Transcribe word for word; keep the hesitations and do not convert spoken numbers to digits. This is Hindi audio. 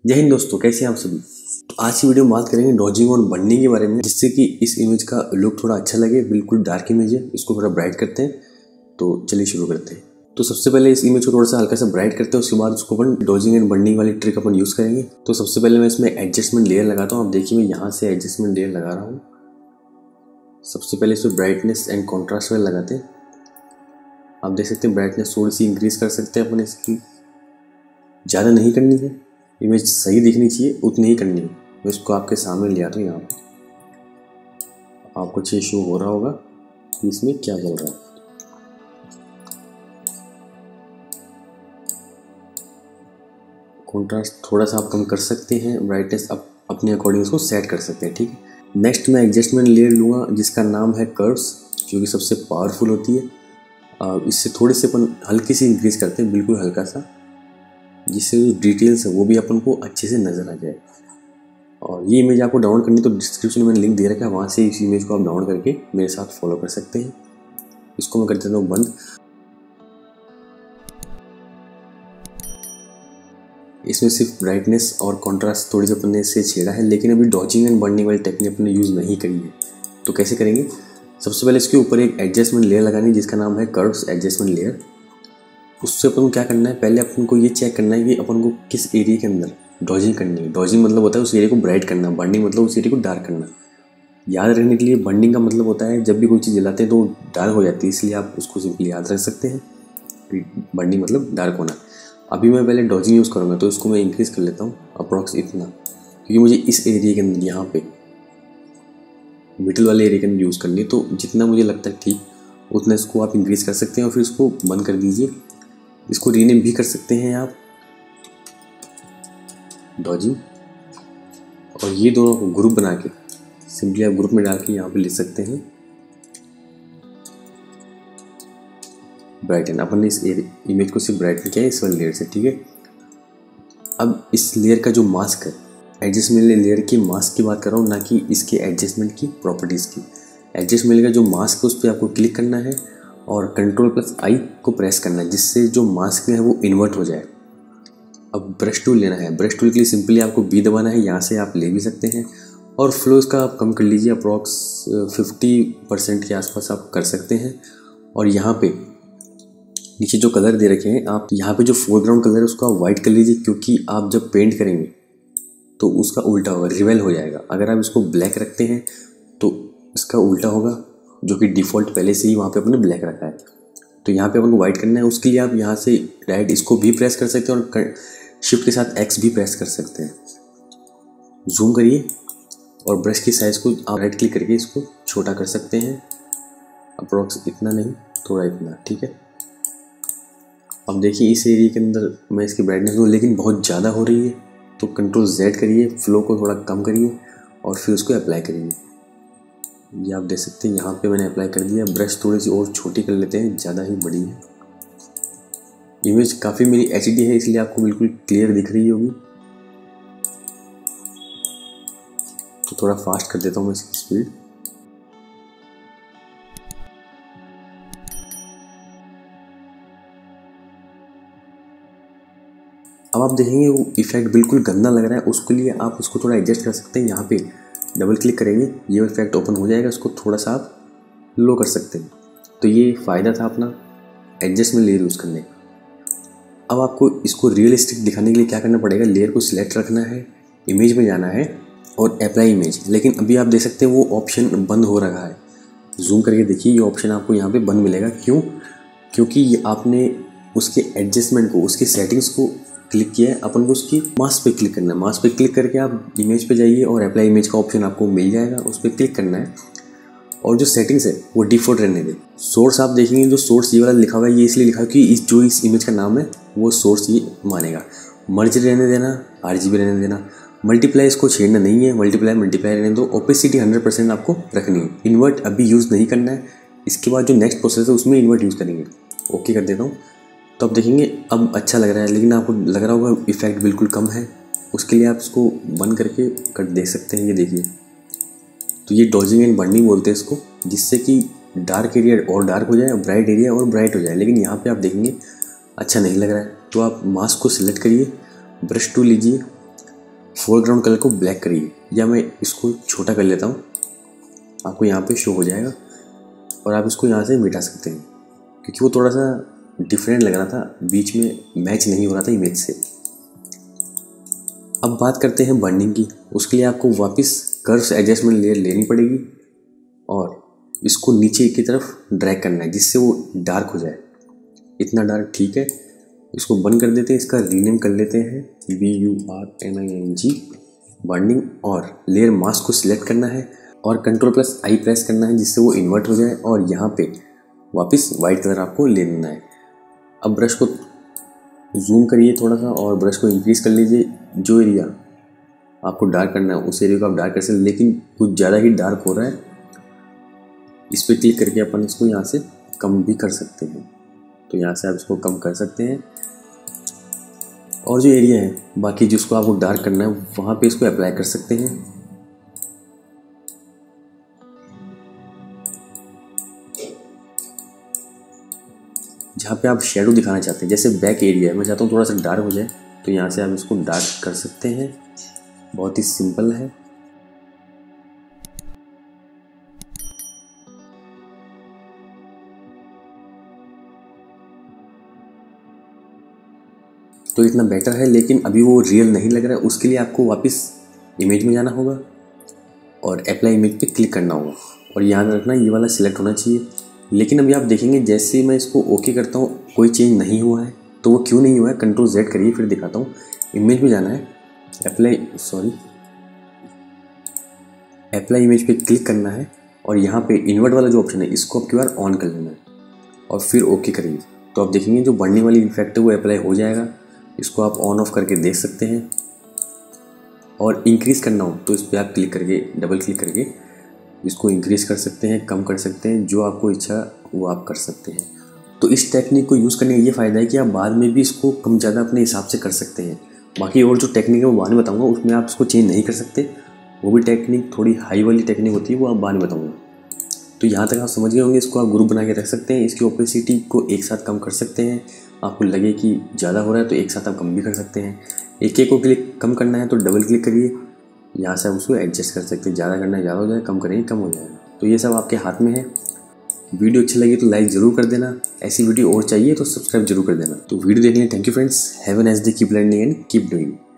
जय हिंद दोस्तों, कैसे हैं आप सभी। तो आज की वीडियो में बात करेंगे डॉजिंग और बर्निंग के बारे में, जिससे कि इस इमेज का लुक थोड़ा अच्छा लगे। बिल्कुल डार्क इमेज है, इसको थोड़ा ब्राइट करते हैं। तो चलिए शुरू करते हैं। तो सबसे पहले इस इमेज को थोड़ा सा हल्का सा ब्राइट करते हैं, उसके बाद उसको अपन डॉजिंग एंड बर्निंग वाली ट्रिक अपन यूज़ करेंगे। तो सबसे पहले मैं इसमें एडजस्टमेंट लेयर लगाता हूँ। आप देखिए मैं यहाँ से एडजस्टमेंट लेयर लगा रहा हूँ। सबसे पहले इसमें ब्राइटनेस एंड कॉन्ट्रास्ट वाले लगाते हैं। आप देख सकते हैं ब्राइटनेस थोड़ी सी इंक्रीज कर सकते हैं अपन, इसकी ज़्यादा नहीं करनी है। इमेज सही दिखनी चाहिए, उतनी ही करनी है। मैं इसको आपके सामने ले आता हूँ। यहाँ पर आपको अच्छे शो हो रहा होगा कि इसमें क्या चल रहा है। कॉन्ट्रास्ट थोड़ा सा आप कम कर सकते हैं, ब्राइटनेस आप अपने अकॉर्डिंग उसको सेट कर सकते हैं, ठीक है। नेक्स्ट मैं एडजस्टमेंट लेयर लूँगा जिसका नाम है कर्व्स, जो कि सबसे पावरफुल होती है। इससे थोड़े से अपन हल्की सी इंक्रीज करते हैं, बिल्कुल हल्का सा, जिससे जो डिटेल्स है वो भी अपन को अच्छे से नज़र आ जाए। और ये इमेज आपको डाउनलोड करनी तो डिस्क्रिप्शन में मैंने लिंक दे रखा है, वहाँ से इस इमेज को आप डाउनलोड करके मेरे साथ फॉलो कर सकते हैं। इसको मैं कर देता हूँ बंद। इसमें सिर्फ ब्राइटनेस और कॉन्ट्रास्ट थोड़ी सी अपन ने इससे छेड़ा है, लेकिन अभी डॉजिंग एंड बर्निंग वाली टेक्निक अपने यूज़ नहीं करी है। तो कैसे करेंगे? सबसे पहले इसके ऊपर एक एडजस्टमेंट लेयर लगानी जिसका नाम है कर्व्स एडजस्टमेंट लेयर। उससे अपन को क्या करना है, पहले अपन को ये चेक करना है कि अपन को किस एरिया के अंदर डॉजिंग करनी है। डॉजिंग मतलब होता है उस एरिया को ब्राइट करना, बर्निंग मतलब उस एरिया को डार्क करना। याद रखने के लिए बर्निंग का मतलब होता है जब भी कोई चीज़ जलाते हैं तो डार्क हो जाती है, इसलिए आप उसको सिंपली याद रख सकते हैं कि बर्निंग मतलब डार्क होना। अभी मैं पहले डॉजिंग यूज़ करूँगा तो इसको मैं इंक्रीज कर लेता हूँ अप्रॉक्स इतना, क्योंकि मुझे इस एरिया के अंदर यहाँ पे मिडिल वाले एरिया के अंदर यूज़ करनी है। तो जितना मुझे लगता है ठीक उतना इसको आप इंक्रीज़ कर सकते हैं और फिर इसको बंद कर दीजिए। इसको रीनेम भी कर सकते हैं आप डॉजिंग, और ये दोनों को ग्रुप बना के सिंपली आप ग्रुप में डाल के यहाँ पे लिख सकते हैं ब्राइटन। अपन ने इस इमेज को सिर्फ ब्राइटन किया है इस वाले लेयर से, ठीक है। अब इस लेयर का जो मास्क है, एडजस्टमेंट लेयर की मास्क की बात कर रहा हूँ, ना कि इसके एडजस्टमेंट की प्रॉपर्टीज़ की। एडजस्टमेंट का जो मास्क है उस पर आपको क्लिक करना है और कंट्रोल प्लस आई को प्रेस करना है, जिससे जो मास्क है वो इन्वर्ट हो जाए। अब ब्रश टूल लेना है। ब्रश टूल के लिए सिंपली आपको बी दबाना है, यहाँ से आप ले भी सकते हैं। और फ्लो इसका आप कम कर लीजिए, अप्रॉक्स फिफ्टी परसेंट के आसपास आप कर सकते हैं। और यहाँ पे नीचे जो कलर दे रखे हैं, आप यहाँ पे जो फोरग्राउंड कलर है उसको आप वाइट कर लीजिए, क्योंकि आप जब पेंट करेंगे तो उसका उल्टा होगा, रिवेल हो जाएगा। अगर आप इसको ब्लैक रखते हैं तो इसका उल्टा होगा, जो कि डिफ़ॉल्ट पहले से ही वहाँ पे अपने ब्लैक रखा है। तो यहाँ पे अपन को वाइट करना है। उसके लिए आप यहाँ से डायरेक्ट इसको भी प्रेस कर सकते हैं और शिफ्ट के साथ एक्स भी प्रेस कर सकते हैं। जूम करिए और ब्रश की साइज़ को आप राइट क्लिक करके इसको छोटा कर सकते हैं, अप्रोक्स इतना नहीं, थोड़ा इतना, ठीक है। अब देखिए इस एरिया के अंदर मैं इसकी ब्राइटनेस दूँ, लेकिन बहुत ज़्यादा हो रही है, तो कंट्रोल जेड करिए, फ्लो को थोड़ा कम करिए और फिर उसको अप्लाई करिए। ये आप देख सकते हैं यहाँ पे मैंने अप्लाई कर दिया। ब्रश थोड़ी सी और छोटी कर लेते हैं, ज़्यादा ही बड़ी है। इमेज काफ़ी मेरी एच डी है, इसलिए आपको बिल्कुल क्लियर दिख रही होगी। तो थोड़ा फास्ट कर देता हूँ मैं इसकी स्पीड। अब आप देखेंगे वो इफेक्ट बिल्कुल गंदा लग रहा है, उसके लिए आप उसको थोड़ा एडजस्ट कर सकते हैं। यहाँ पे डबल क्लिक करेंगे, ये इफेक्ट ओपन हो जाएगा, उसको थोड़ा सा आप लो कर सकते हैं। तो ये फ़ायदा था अपना एडजस्टमेंट लेयर यूज़ करने का। अब आपको इसको रियलिस्टिक दिखाने के लिए क्या करना पड़ेगा, लेयर को सिलेक्ट रखना है, इमेज में जाना है और अप्लाई इमेज। लेकिन अभी आप देख सकते हैं वो ऑप्शन बंद हो रहा है। जूम करके देखिए, ये ऑप्शन आपको यहाँ पे बंद मिलेगा। क्यों? क्योंकि ये आपने उसके एडजस्टमेंट को, उसकी सेटिंग्स को क्लिक किया है। अपन को उसकी मास्क पे क्लिक करना है। मास्क पे क्लिक करके आप इमेज पे जाइए और अप्लाई इमेज का ऑप्शन आपको मिल जाएगा, उस पर क्लिक करना है और जो सेटिंग्स है वो डिफ़ॉल्ट रहने दें। सोर्स आप देखेंगे, जो सोर्स ये वाला लिखा हुआ है, ये इसलिए लिखा है कि इस जो इस इमेज का नाम है वो सोर्स ये मानेगा। मर्ज रहने देना, आरजीबी रहने देना, मल्टीप्लाई इसको छेड़ना नहीं है, मल्टीप्लाई मल्टीप्लाई रहने दो। ओपेसिटी हंड्रेड परसेंट आपको रखनी है। इन्वर्ट अभी यूज़ नहीं करना है, इसके बाद जो नेक्स्ट प्रोसेस है उसमें इन्वर्ट यूज़ करेंगे। ओके कर देता हूँ। तो आप देखेंगे अब अच्छा लग रहा है, लेकिन आपको लग रहा होगा इफेक्ट बिल्कुल कम है। उसके लिए आप इसको बंद करके कर देख सकते हैं। ये देखिए, तो ये डॉजिंग एंड बर्निंग बोलते हैं इसको, जिससे कि डार्क एरिया और डार्क हो जाए, ब्राइट एरिया और ब्राइट हो जाए। लेकिन यहाँ पे आप देखेंगे अच्छा नहीं लग रहा है, तो आप मास्क को सिलेक्ट करिए, ब्रश टूल लीजिए फोरग्राउंड कलर को ब्लैक करिए, या मैं इसको छोटा कर लेता हूँ, आपको यहाँ पे शो हो जाएगा और आप इसको यहाँ से मिटा सकते हैं क्योंकि वो थोड़ा सा डिफरेंट लग रहा था, बीच में मैच नहीं हो रहा था इमेज से। अब बात करते हैं बर्निंग की। उसके लिए आपको वापस कर्व्स एडजस्टमेंट लेयर लेनी पड़ेगी और इसको नीचे की तरफ ड्रैग करना है जिससे वो डार्क हो जाए। इतना डार्क ठीक है, इसको बंद कर देते हैं, इसका रीनेम कर लेते हैं B U R N I N G burning. और लेयर मास्क को सिलेक्ट करना है और कंट्रोल प्लस आई प्रेस करना है जिससे वो इन्वर्ट हो जाए और यहाँ पे वापस वाइट कलर आपको ले लेना है। अब ब्रश को जूम करिए थोड़ा सा और ब्रश को इंक्रीज कर लीजिए। जो एरिया आपको डार्क करना है उस एरिया को आप डार्क कर सकते हैं, लेकिन कुछ ज़्यादा ही डार्क हो रहा है, इस पर क्लिक करके अपन इसको यहाँ से कम भी कर सकते हैं। तो यहाँ से आप इसको कम कर सकते हैं और जो एरिया है बाकी जिसको आपको डार्क करना है वहाँ पे इसको अप्लाई कर सकते हैं। जहाँ पे आप शेडो दिखाना चाहते हैं, जैसे बैक एरिया है, मैं चाहता हूँ थोड़ा सा डार्क हो जाए, तो यहाँ से आप इसको डार्क कर सकते हैं। बहुत ही सिंपल है। तो इतना बेटर है, लेकिन अभी वो रियल नहीं लग रहा है। उसके लिए आपको वापस इमेज में जाना होगा और अप्लाई इमेज पे क्लिक करना होगा और याद रखना ये वाला सिलेक्ट होना चाहिए। लेकिन अभी आप देखेंगे जैसे मैं इसको ओके करता हूँ कोई चेंज नहीं हुआ है। तो वो क्यों नहीं हुआ है, कंट्रोल जेड करिए, फिर दिखाता हूँ। इमेज में जाना है, अप्लाई सॉरी अप्लाई इमेज पे क्लिक करना है और यहाँ पे इन्वर्ट वाला जो ऑप्शन है इसको आपकी बार ऑन कर लेना है और फिर ओके करिए। तो आप देखेंगे जो बढ़ने वाली इफेक्ट है वो अप्लाई हो जाएगा। इसको आप ऑन ऑफ करके देख सकते हैं और इंक्रीज़ करना हो तो इस पर आप क्लिक करके डबल क्लिक करके इसको इंक्रीज़ कर सकते हैं, कम कर सकते हैं, जो आपको इच्छा वो आप कर सकते हैं। तो इस टेक्निक को यूज़ करने का ये फ़ायदा है कि आप बाद में भी इसको कम ज़्यादा अपने हिसाब से कर सकते हैं। बाकी और जो टेक्निक है वो बाद में बताऊँगा, उसमें आप इसको चेंज नहीं कर सकते। वो भी टेक्निक थोड़ी हाई वाली टेक्निक होती है, वो आप बाद में बताऊँगा। तो यहाँ तक आप समझ गए होंगे। इसको आप ग्रुप बना के रख सकते हैं, इसकी ओपेसिटी को एक साथ कम कर सकते हैं। आपको लगे कि ज़्यादा हो रहा है तो एक साथ आप कम भी कर सकते हैं। एक एक को क्लिक कम करना है तो डबल क्लिक करिए, यहाँ से आप उसको एडजस्ट कर सकते हैं। ज़्यादा करना है ज़्यादा हो जाए, कम करेंगे कम हो जाएगा। तो ये सब आपके हाथ में है। वीडियो अच्छी लगी तो लाइक ज़रूर कर देना। ऐसी वीडियो और चाहिए तो सब्सक्राइब जरूर कर देना। तो वीडियो देखने के लिए thank you friends. Have a nice day, keep learning and keep doing.